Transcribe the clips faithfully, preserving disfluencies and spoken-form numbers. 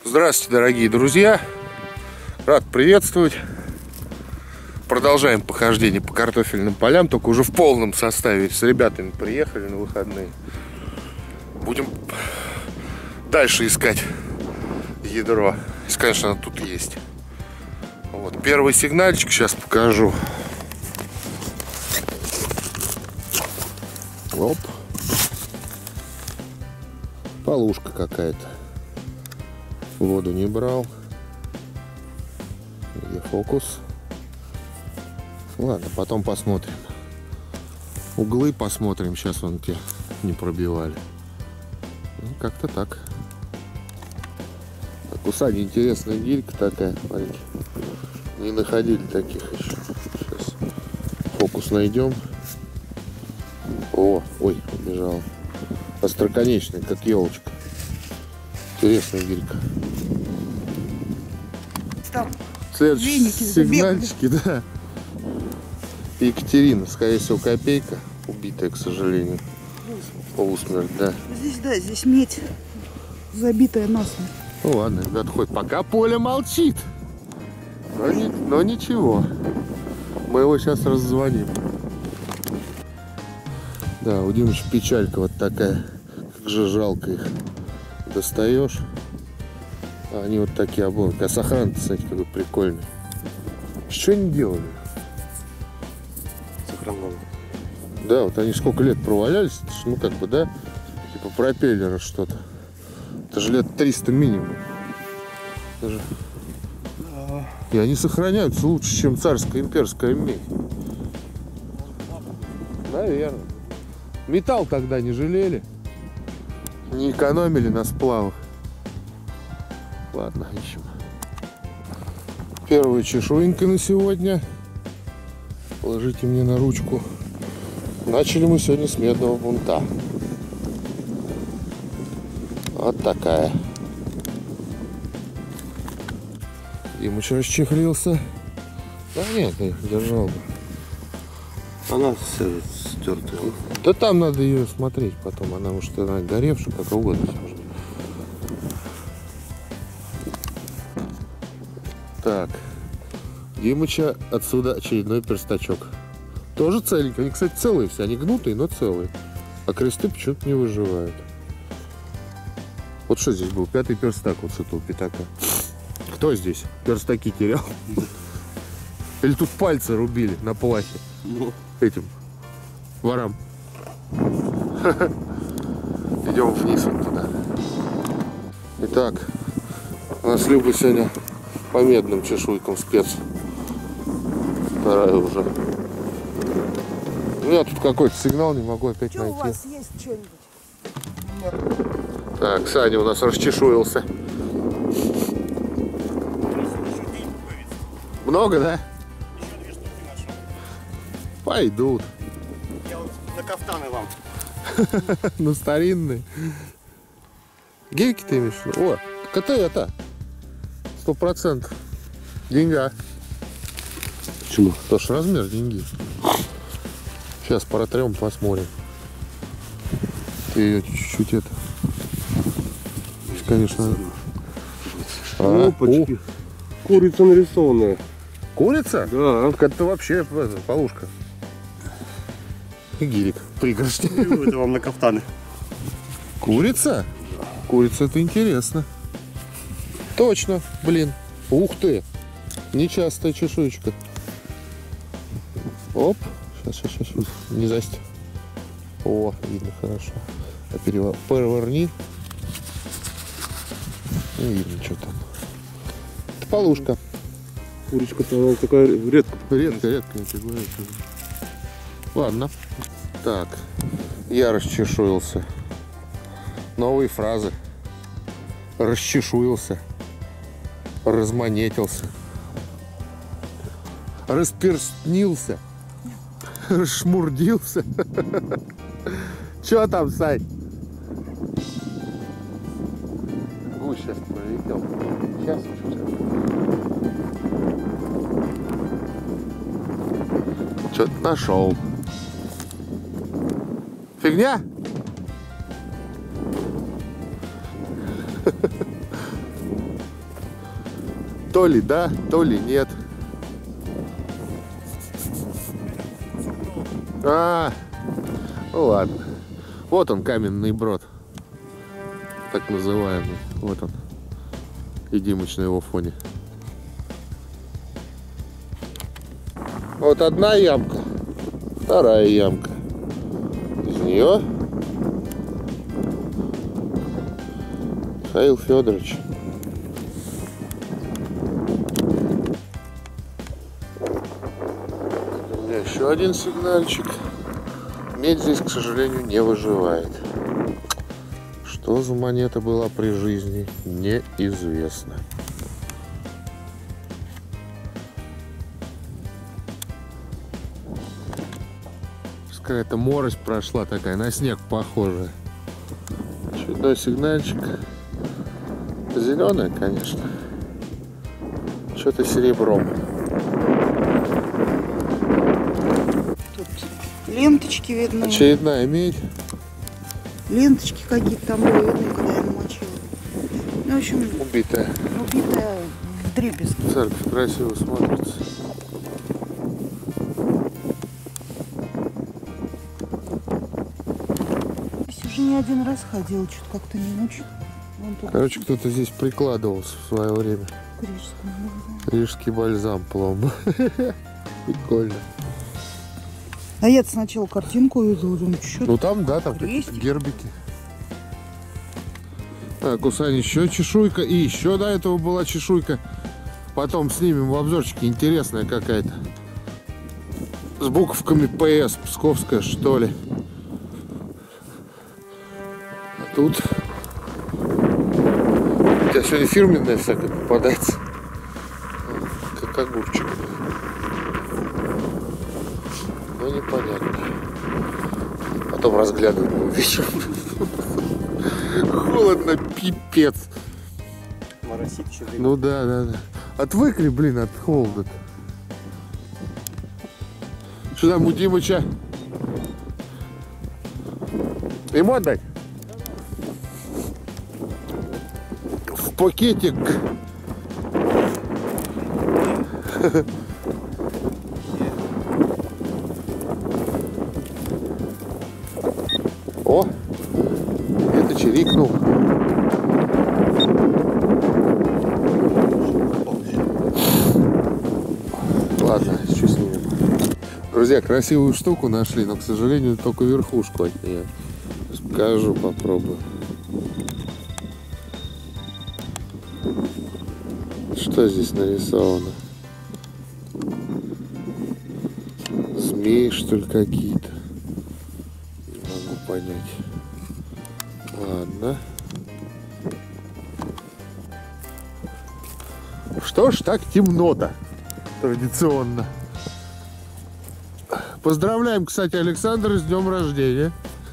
Здравствуйте, дорогие друзья! Рад приветствовать. Продолжаем похождение по картофельным полям, только уже в полном составе. С ребятами приехали на выходные. Будем дальше искать ядро. Если, конечно, оно тут есть. Вот, первый сигнальчик сейчас покажу. Оп. Полушка какая-то. Воду не брал. Где фокус? Ладно, потом посмотрим. Углы посмотрим. Сейчас вон те не пробивали. Ну, как-то так. Так, у Сани интересная гирька такая. Смотрите. Не находили таких еще. Сейчас фокус найдем. О, ой, убежал. Остроконечная, как елочка. Интересная гирька. Там следующие сигнальчики, да. Екатерина, скорее всего, копейка. Убитая, к сожалению. Полусмерть, да. Здесь, да, здесь медь забитая насмерть. Ну ладно, ребят, хоть пока поле молчит. Но, не, но ничего. Мы его сейчас раззвоним. Да, у Димыча печалька вот такая. Как же жалко их. Достаешь. А они вот такие обломки. А сохран-то, кстати, какой прикольный. Что они делали? Сохран. Да, вот они сколько лет провалялись. Ну как бы, да? Типа пропеллера что-то. Это же лет триста минимум. Даже... И они сохраняются лучше, чем царская имперская медь. Наверное. Металл тогда не жалели. Не экономили на сплавах. Ладно, ищем. Первая чешуенька на сегодня. Положите мне на ручку. Начали мы сегодня с медного бунта. Вот такая. Димыч расчехлился. Да нет, я держал бы. Она стертая. Да там надо ее смотреть потом. Она может она горевшая, как угодно. Так. Димыча отсюда очередной перстачок. Тоже целенький. Они, кстати, целые все. Они гнутые, но целые. А кресты почему-то не выживают. Вот что здесь был? Пятый перстак вот с этого пятака. Кто здесь перстаки терял? Или тут пальцы рубили на плахе? Ну. Этим ворам. Идем вниз вот туда. Итак, у нас Люба сегодня по медным чешуйкам спец. Вторая уже. У меня тут какой-то сигнал, не могу опять Что найти. у вас есть что-нибудь? Так, Саня у нас расчешуился. Много, да? Пойдут. Я вот на кафтаны вам. На старинные. Гирьки ты имеешь в виду? О, КТ это. Сто процентов. Деньга. Почему? Потому что размер деньги. Сейчас протрем, посмотрим. Ты ее чуть-чуть это. Здесь, конечно. А, Опачки. о, Курица нарисованная. курица? Да. Так это вообще это, полушка. И гирик. Пригоршня. Это вам на кафтаны. Курица? Курица, это интересно. Точно, блин. Ух ты. Нечастая чешуечка. Оп. Сейчас, сейчас, сейчас. Не засть. О, видно хорошо. А перево... переверни. Не видно, что там. Это полушка. Курочка-то она такая редко. Редко, редко, я тебе говорю. Ладно. Так. Я расчешуился. Новые фразы. Расчешуился. Размонетился. Расперстнился. Расшмурдился. Чё там, Сань? Гусь сейчас пролетел. Сейчас, сейчас. Что-то нашел. Фигня? То ли да, то ли нет. А, ну ладно. Вот он, каменный брод. Так называемый. Вот он. И Димыч на его фоне. Вот одна ямка. Вторая ямка. Из нее Михаил Федорович. У меня еще один сигнальчик. Медь здесь, к сожалению, не выживает. Что за монета была при жизни, неизвестно. Какая-то морось прошла такая, на снег похожая. Очередной сигнальчик. Зеленая, конечно. Что-то серебром. Тут ленточки видны. Очередная медь. Ленточки какие-то там были видны, когда я намочила. Ну, в общем, Убитая. убитая вдребезги. Церковь красиво смотрится. Уже не один раз ходила, что-то как-то не очень. Короче, кто-то здесь прикладывался в свое время. Рижский бальзам пломба. Прикольно. А я сначала картинку увидела, думаю, что Ну там, да, там какие-то гербики. Так, у Сани еще чешуйка. И еще до этого была чешуйка. Потом снимем в обзорчике. Интересная какая-то. С буковками П С. Псковская, что ли. А тут... У тебя сегодня фирменная всякая попадается. Как огурчик. Ну, непонятно. Потом разглядывать буду вечером. Холодно, пипец. Моросит еще. Ну да, да, да. Отвыкли, блин, от холода. Что там у Димыча? Ему отдать? В пакетик. О, это чирикнул. Ладно, что снимем. Друзья, красивую штуку нашли, но, к сожалению, только верхушку от нее. Покажу, попробую. Что здесь нарисовано? Змеи, что ли, какие-то? Не могу понять. Ладно. Что ж, так темно-то. Традиционно. Поздравляем, кстати, Александра с днем рождения.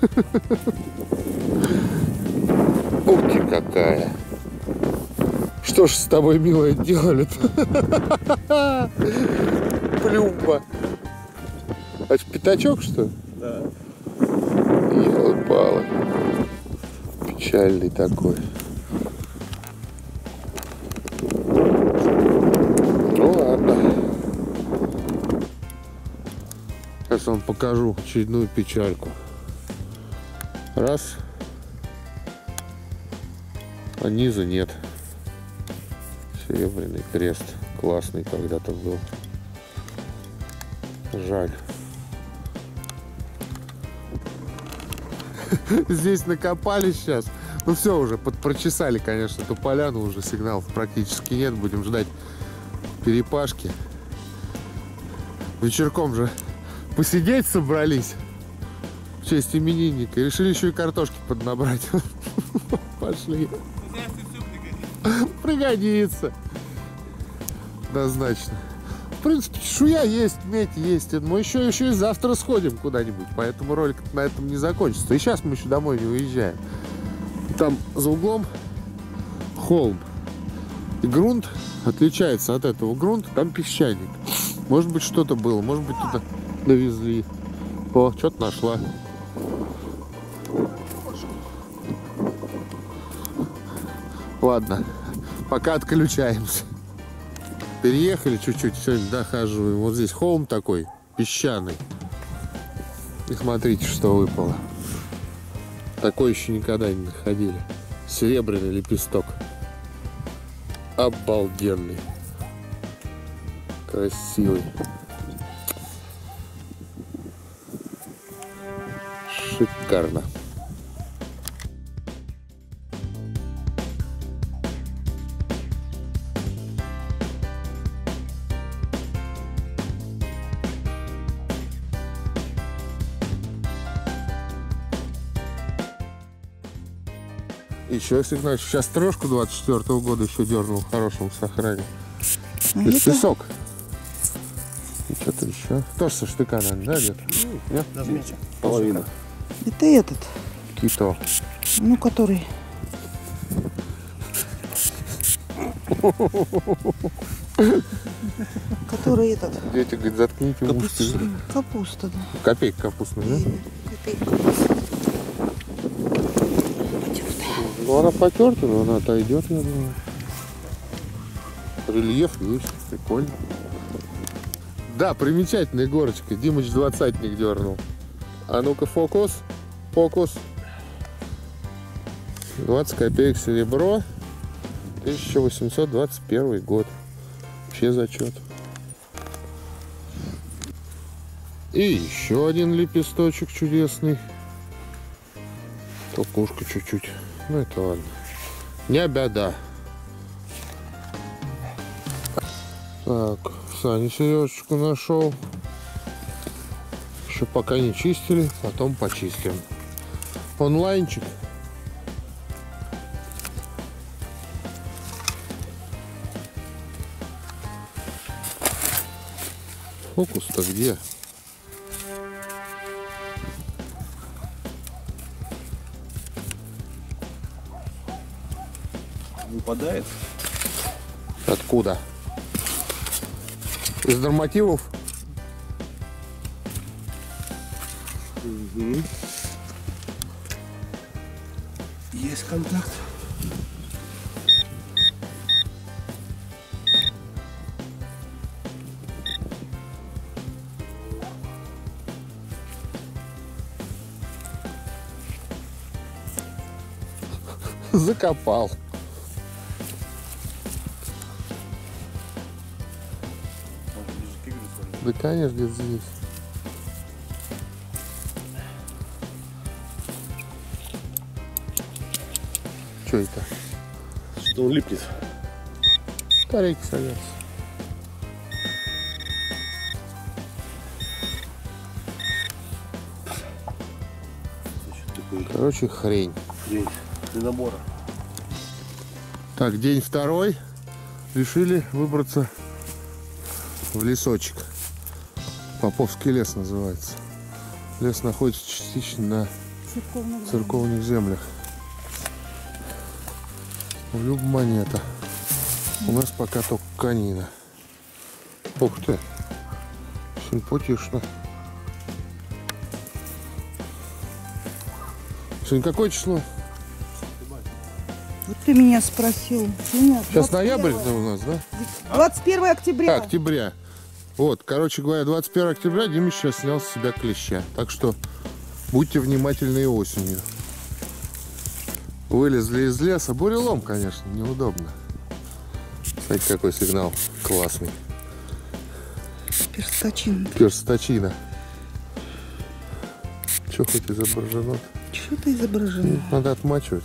Ух ты, какая. Что ж с тобой, милая, делали-то? Плюмба. А это пятачок, что ли? Да. Елы-палы. Печальный такой. Ну ладно. Сейчас вам покажу очередную печальку. Раз. А низа нет. Серебряный крест. Классный когда-то был. Жаль. Здесь накопали сейчас. Ну все, уже подпрочесали, конечно, эту поляну. Уже сигналов практически нет. Будем ждать перепашки. Вечерком же посидеть собрались в честь именинника. Решили еще и картошки поднабрать. Пошли. Пригодится. Однозначно. В принципе, чешуя есть, медь есть. Мы еще, еще и завтра сходим куда-нибудь. Поэтому ролик на этом не закончится. И сейчас мы еще домой не уезжаем. Там за углом холм. И грунт отличается от этого грунта. Там песчаник. Может быть, что-то было. Может быть, туда довезли. О, что-то нашла. Ладно. Пока отключаемся. Переехали чуть-чуть, сегодня дохаживаем. Вот здесь холм такой, песчаный. И смотрите, что выпало. Такой еще никогда не находили. Серебряный лепесток. Обалденный. Красивый. Шикарно. Еще, если знаешь, сейчас трешку двадцать четвёртого года еще дернул в хорошем сохране. А Это это? песок. И что-то еще. Тоже со штыка, наверное, да, где-то? Нет? Даже меньше. Половина. Это этот, Кито. ну, который... Который этот... Дети, говорит, заткните уши. Капуста, да. Копейка капустная, да? Копейка. Ну, она потерта, но она отойдет, я думаю. Рельеф есть, прикольно. Да, примечательная горочка. Димыч двадцатник дернул. А ну-ка, фокус. Фокус. двадцать копеек серебро. тысяча восемьсот двадцать первый год. Вообще зачет. И еще один лепесточек чудесный. Толкушка чуть-чуть. Ну это ладно. Не беда. Так, Саня сережечку нашел. Еще пока не чистили, потом почистим. Онлайнчик. Фокус-то где? Выпадает. Откуда? Из нормативов? Угу. Есть контакт. Закопал. Да, конечно, где-то здесь. Что это? Что он липнет? Тарелки садятся. Короче, хрень. День. Для набора. Так, день второй. Решили выбраться в лесочек. Поповский лес называется. Лес находится частично на Церковных церковных землях. В люб монета. У нас пока только конина. Ух ты. Симпатично. Сегодня какое число? Вот ты меня спросил. Нет, Сейчас ноябрь у нас, да? двадцать первое октября. А, октября. Вот, короче говоря, двадцать первого октября Дима сейчас снял с себя клеща. Так что будьте внимательны и осенью. Вылезли из леса. Бурелом, конечно, неудобно. Смотрите, какой сигнал классный. Персточина. Персточина. Че хоть изображено? Что-то изображено. Надо отмачивать.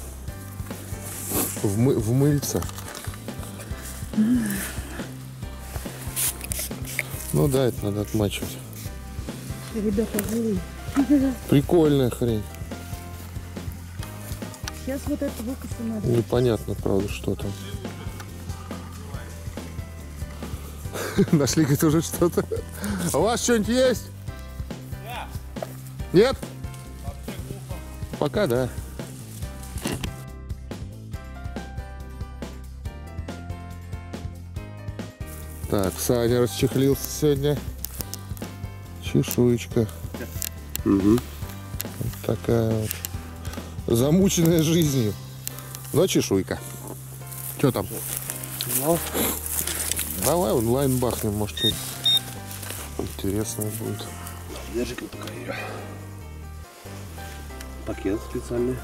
В, мы, в мыльца. Ну да, это надо отмачивать. Ребята, живые. Прикольная хрень. Сейчас вот это выкоса надо. Непонятно, правда, что там. Нашли, говорит, уже что-то. А у вас что-нибудь есть? Нет? Пока да. Так, Саня расчехлился сегодня. Чешуечка. Угу. Вот такая вот. Замученная жизнью. Но чешуйка. Что там? Ну, Давай онлайн бахнем, может что-то интересное будет. Держи-ка пока ее. Пакет специальный.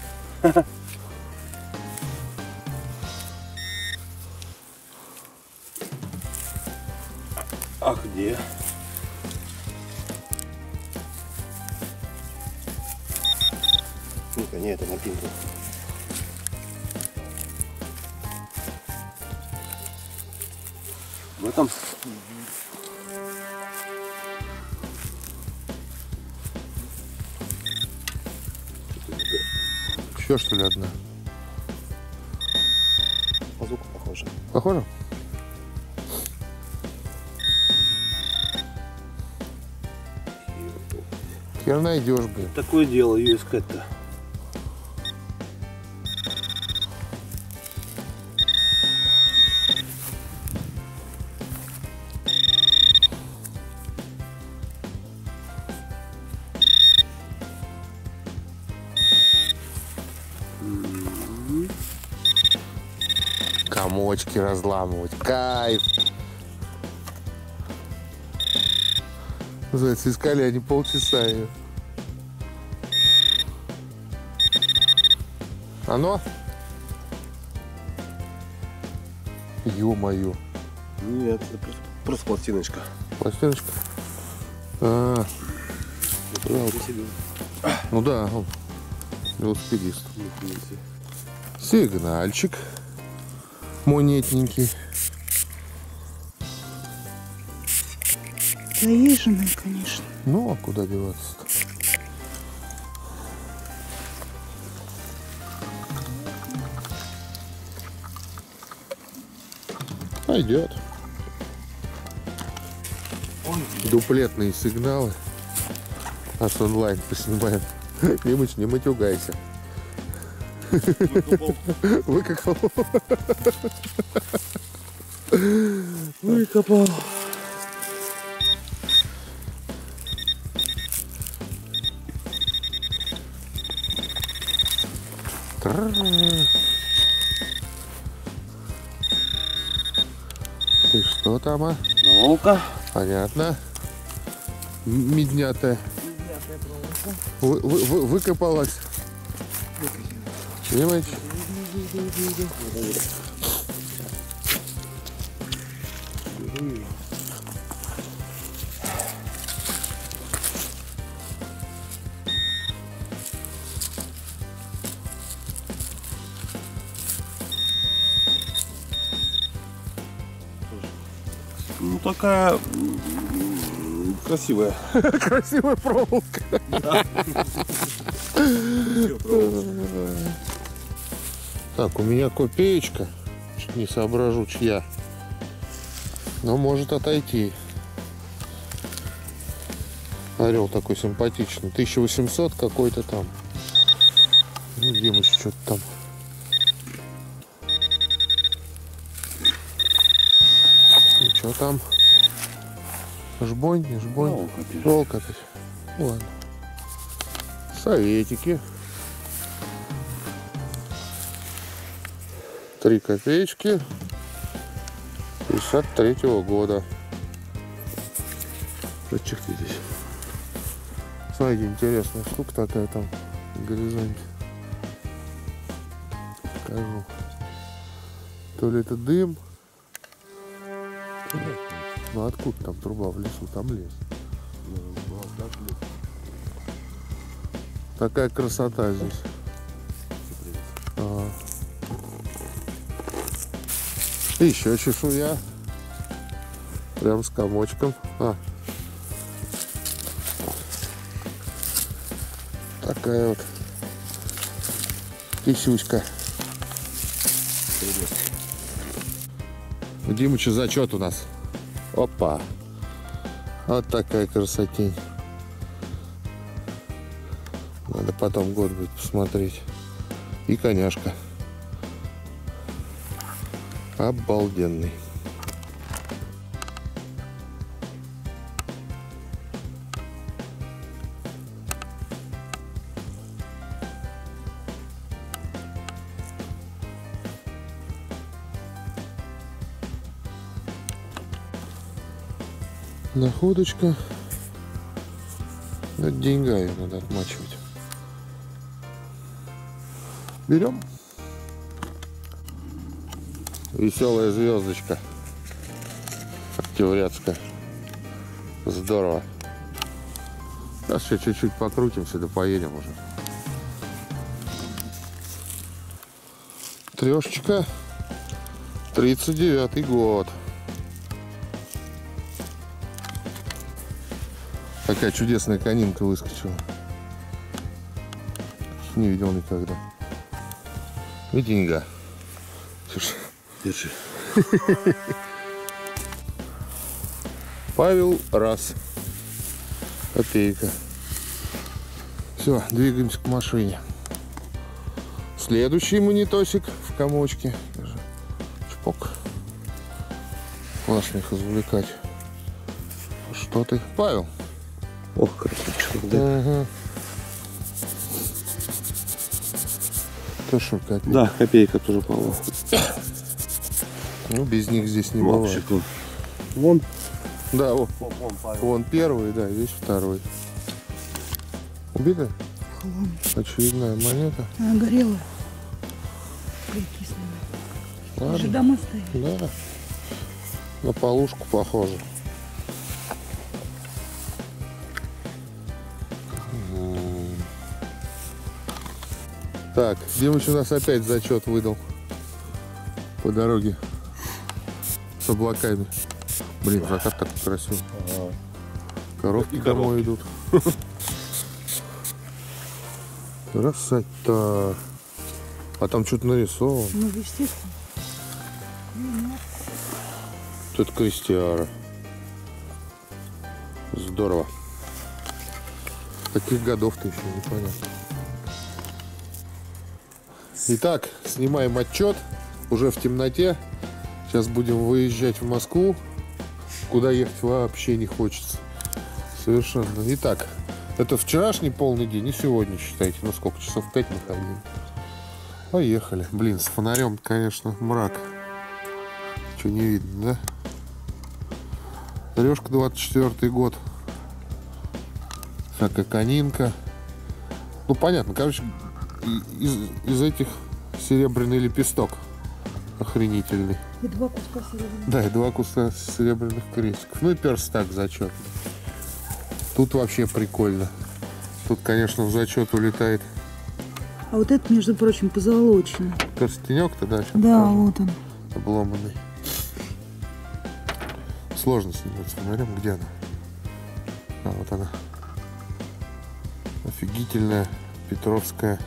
А где? Ну-ка, не, это на пинку. В этом. Еще что ли одна? По звуку похоже. Похоже? Хер найдешь, блин. Такое дело ее искать-то. Комочки разламывать. Кайф. Зайцы искали они полчаса ее. Оно? Ё-моё. Нет, это просто, просто пластиночка. Пластиночка? А, Жалко. ну да, он велосипедист. Сигнальчик монетненький. Заезженный, конечно. Ну, а куда деваться-то? Пойдет. Дуплетные сигналы. А с онлайн поснимаем. Мимыч, не матюгайся. Выкопал. Выкопал. Ты что там, а? Ну-ка. Понятно. М- Меднятая. Вы, вы- вы- выкопалась. Мимыч. Ну такая м, красивая. Красивая проволока. Так, у меня копеечка. Чуть не соображу, чья. Но может отойти. Орел такой симпатичный. тысяча восемьсот какой-то там. Ну, Димыч что-то там. И что там? Жбонь, не жбонь? Волк. Волк опять. Ну, ладно. Советики. Три копеечки. пятьдесят третьего года. Зачем ты здесь? Смотрите, интересная штука такая там в горизонте. Покажу. То ли это дым. Ну откуда там труба в лесу? Там лес. Такая красота здесь. Ага. И еще чешуя. Прям с комочком. А. Такая вот писюська. У Димыча зачет у нас. Опа. Вот такая красотень. Надо потом год будет посмотреть. И коняшка. Обалденный. Находочка. Это деньга, ее надо отмачивать. Берем. Веселая звездочка. Октябрятская. Здорово. Сейчас еще чуть-чуть покрутимся, да поедем уже. Трешечка. тридцать девятый год. Такая чудесная конинка выскочила. Не видел никогда. И деньга. Слушай, Держи. Павел раз. Копейка. Все, двигаемся к машине. Следующий монетосик в комочке. Чпок. Классно их извлекать. Что ты? Павел. Ох, красавчик, да? Ага. То что, копейка? Да, копейка тоже Павла. Ну, без них здесь не Вообще, бывает. Вон. Да, о, Вон, вон Павел. вон первый, да, здесь второй. Убитая? Очередная монета. Она горела. Прикисленная. Ладно. Уже дома стоит. Да. На полушку похоже. М. Так, Димыч у нас опять зачет выдал. По дороге. С облаками. Блин, закат так красивый. Коровки И домой идут. Красота. А там что-то нарисовано. Ну, естественно. Тут крестьяра. Здорово. Каких годов-то еще непонятно. Итак, снимаем отчет. Уже в темноте. Сейчас будем выезжать в Москву. Куда ехать вообще не хочется. Совершенно. Итак, это вчерашний полный день и сегодня, считайте. Ну сколько? Часов пять мы ходили. Поехали. Блин, с фонарем, конечно, мрак. Что не видно, да? Трешка, двадцать четвёртый год. Всякая конинка. Ну понятно, короче, из, из этих серебряный лепесток. Охренительный. И два куска серебряных. Да, и два куска серебряных крестиков. Ну и перстак зачет. Тут вообще прикольно. Тут, конечно, в зачет улетает А вот это, между прочим, позолочено. перстенек-то, да? Сейчас Да, покажу. вот он. Обломанный. Сложно снимать с фонарем. Где она? А, вот она. Офигительная петровская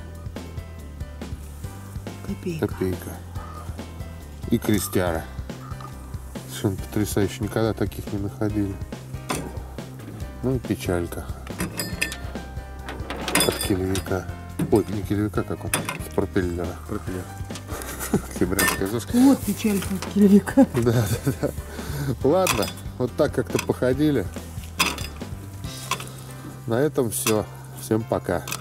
Копейка. копейка. И крестяра. Совершенно потрясающе. Никогда таких не находили. Ну и печалька. От килевика. Ой, не килевика, как он? С пропеллера. Пропеллер. Октябрятская зоска. Вот печалька от килевика. Да, да, да. Ладно, вот так как-то походили. На этом все. Всем пока.